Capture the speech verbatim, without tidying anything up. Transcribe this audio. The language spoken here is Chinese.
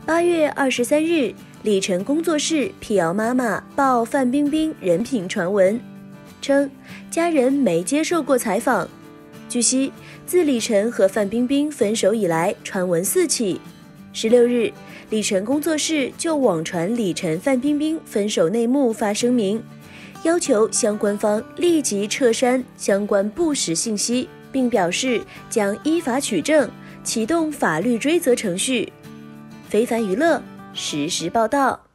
八月二十三日，李晨工作室辟谣妈妈爆范冰冰人品传闻，称家人没接受过采访。据悉，自李晨和范冰冰分手以来，传闻四起。十六日，李晨工作室就网传李晨范冰冰分手内幕发声明，要求相关方立即撤删相关不实信息，并表示将依法取证，启动法律追责程序。非凡娱乐实时报道。